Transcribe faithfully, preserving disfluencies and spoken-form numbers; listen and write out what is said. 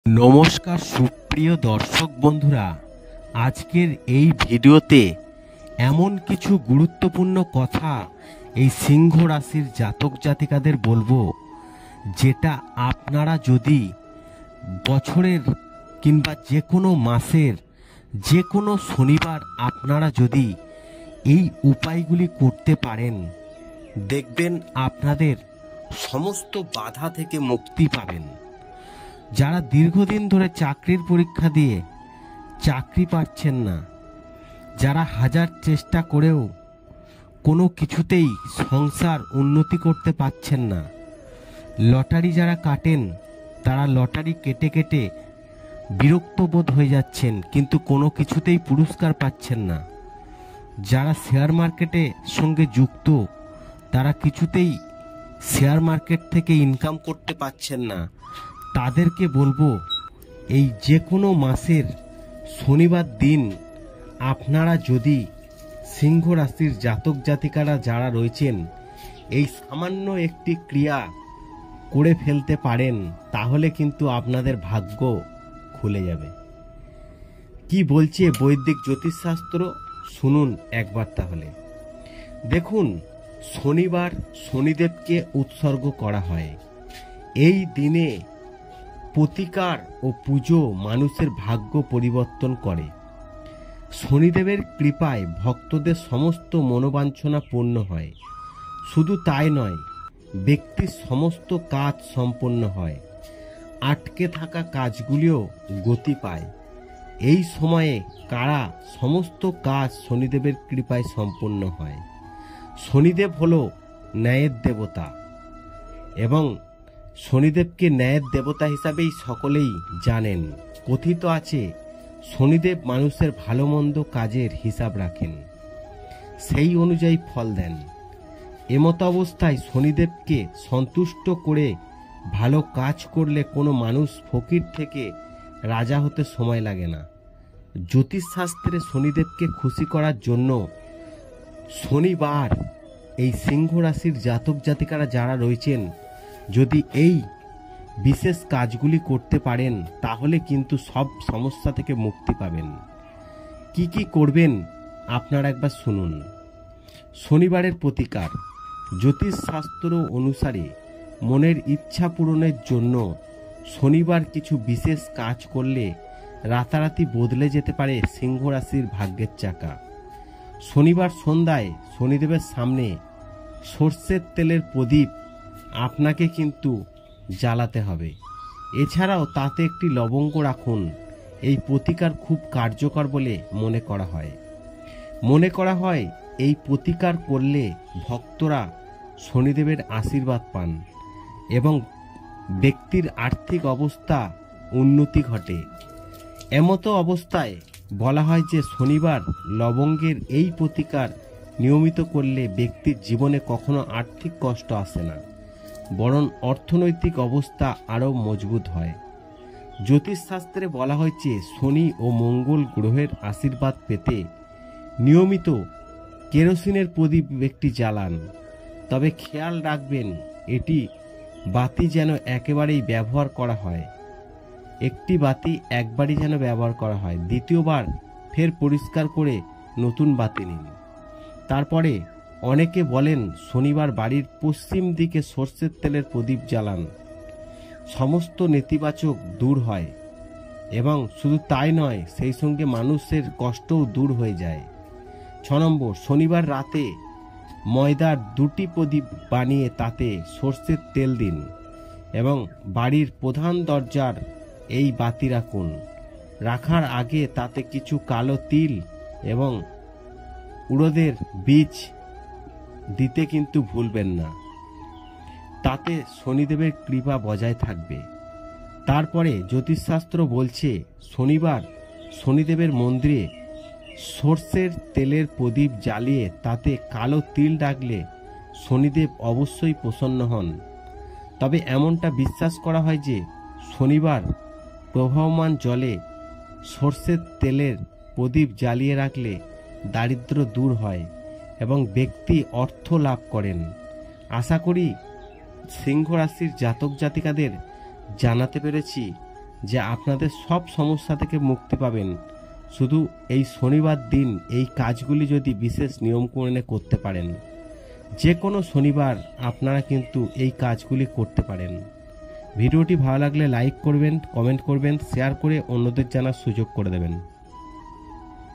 নমস্কার সুপ্রিয় দর্শক বন্ধুরা, আজকের এই ভিডিওতে এমন কিছু গুরুত্বপূর্ণ কথা এই সিংহ রাশির জাতক জাতিকাদের বলবো, যেটা আপনারা যদি বছরের কিংবা যে কোনো মাসের যে কোনো শনিবার আপনারা যদি এই উপায়গুলি করতে পারেন, দেখবেন আপনাদের সমস্ত বাধা থেকে মুক্তি পাবেন। যারা দীর্ঘদিন ধরে চাকরির পরীক্ষা দিয়ে চাকরি পাচ্ছেন না, যারা হাজার চেষ্টা করেও কোনো কিছুতেই সংসার উন্নতি করতে পারছেন না, লটারি যারা কাটেন তারা লটারি কেটে কেটে বিরক্ত বোধ হয়ে যাচ্ছেন কিন্তু কোনো কিছুতেই পুরস্কার পাচ্ছেন না, যারা শেয়ার মার্কেটের সঙ্গে যুক্ত তারা কিছুতেই শেয়ার মার্কেট থেকে ইনকাম করতে পারছেন না, তাদেরকে বলবো এই যে কোনো মাসের শনিবার দিন আপনারা যদি সিংহ রাশির জাতক জাতিকারা যারা রয়েছেন এই সামান্য একটি ক্রিয়া করে ফেলতে পারেন, তাহলে কিন্তু আপনাদের ভাগ্য খুলে যাবে। কি বলছে বৈদিক জ্যোতিষশাস্ত্র শুনুন একবার। তাহলে দেখুন, শনিবার শনিদেবকে উৎসর্গ করা হয়। এই দিনে প্রতিকার ও পুজো মানুষের ভাগ্য পরিবর্তন করে। শনিদেবের কৃপায় ভক্তদের সমস্ত মনোবাঞ্ছনা পূর্ণ হয়। শুধু তাই নয়, ব্যক্তির সমস্ত কাজ সম্পন্ন হয়, আটকে থাকা কাজগুলিও গতি পায়। এই সময়ে কারা সমস্ত কাজ শনিদেবের কৃপায় সম্পন্ন হয়। শনিদেব হল ন্যায়ের দেবতা এবং শনিদেবকে ন্যায়ের দেবতা হিসাবেই সকলেই জানেন। কথিত আছে শনিদেব মানুষের ভালো মন্দ কাজের হিসাব রাখেন, সেই অনুযায়ী ফল দেন। এমত অবস্থায় শনিদেবকে সন্তুষ্ট করে ভালো কাজ করলে কোনো মানুষ ফকির থেকে রাজা হতে সময় লাগে না। জ্যোতিষশাস্ত্রে শনিদেবকে খুশি করার জন্য শনিবার এই সিংহ রাশির জাতক জাতিকারা যারা রয়েছেন যদি এই বিশেষ কাজগুলি করতে পারেন, তাহলে কিন্তু সব সমস্যা থেকে মুক্তি পাবেন। কি কি করবেন আপনারা একবার শুনুন। শনিবারের প্রতিকার। জ্যোতিষশাস্ত্র অনুসারে মনের ইচ্ছা পূরণের জন্য শনিবার কিছু বিশেষ কাজ করলে রাতারাতি বদলে যেতে পারে সিংহ রাশির ভাগ্যের চাকা। শনিবার সন্ধ্যায় শনিদেবের সামনে সর্ষের তেলের প্রদীপ আপনাকে কিন্তু জ্বালাতে হবে। এছাড়াও তাতে একটি লবঙ্গ রাখুন। এই প্রতিকার খুব কার্যকর বলে মনে করা হয়। মনে করা হয় এই প্রতিকার করলে ভক্তরা শনিদেবের আশীর্বাদ পান এবং ব্যক্তির আর্থিক অবস্থা উন্নতি ঘটে। এমতো অবস্থায় বলা হয় যে শনিবার লবঙ্গের এই প্রতিকার নিয়মিত করলে ব্যক্তির জীবনে কখনো আর্থিক কষ্ট আসে না, বরং অর্থনৈতিক অবস্থা আরও মজবুত হয়। জ্যোতিষশাস্ত্রে বলা হয়েছে শনি ও মঙ্গল গ্রহের আশীর্বাদ পেতে নিয়মিত কেরোসিনের প্রদীপ ব্যক্তি জ্বালান। তবে খেয়াল রাখবেন এটি বাতি যেন একেবারেই ব্যবহার করা হয়। একটি বাতি একবারই যেন ব্যবহার করা হয়, দ্বিতীয়বার ফের পরিষ্কার করে নতুন বাতি নিন। তারপরে অনেকে বলেন শনিবার বাড়ির পশ্চিম দিকে সর্ষের তেলের প্রদীপ জ্বালান, সমস্ত নেতিবাচক দূর হয় এবং শুধু তাই নয়, সেই সঙ্গে মানুষের কষ্টও দূর হয়ে যায়। ছ নম্বর, শনিবার রাতে ময়দার দুটি প্রদীপ বানিয়ে তাতে সর্ষের তেল দিন এবং বাড়ির প্রধান দরজার এই বাতি রাখুন। রাখার আগে তাতে কিছু কালো তিল এবং উড়দের বীজ দিতে কিন্তু ভুলবেন না, তাতে শনিদেবের কৃপা বজায় থাকবে। তারপরে জ্যোতিষশাস্ত্র বলছে শনিবার শনিদেবের মন্দিরে সর্ষের তেলের প্রদীপ জ্বালিয়ে তাতে কালো তিল রাখলে শনিদেব অবশ্যই প্রসন্ন হন। তবে এমনটা বিশ্বাস করা হয় যে শনিবার প্রবাহমান জলে সর্ষের তেলের প্রদীপ জ্বালিয়ে রাখলে দারিদ্র দূর হয় এবং ব্যক্তি অর্থ লাভ করেন। আশা করি সিংহ রাশির জাতক জাতিকাদের জানাতে পেরেছি। যে আপনাদের সব সমস্যা থেকে মুক্তি পাবেন শুধু এই শনিবার দিন এই কাজগুলি যদি বিশেষ নিয়ম করে করতে পারেন। যে কোনো শনিবার আপনারা কিন্তু এই কাজগুলি করতে পারেন। ভিডিওটি ভালো লাগলে লাইক করবেন, কমেন্ট করবেন, শেয়ার করে অন্যদের জানার সুযোগ করে দেবেন।